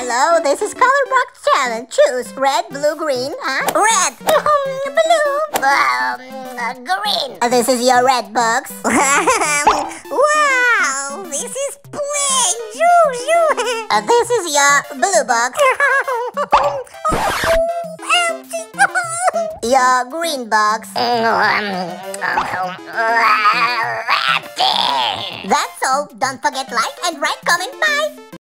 Hello, this is Color Box Challenge. Choose red, blue, green, huh? Red! Blue! Green! This is your red box. Wow! This is plain! This is your blue box. Empty! Your green box. Empty! That's all. Don't forget like and write comment. Bye!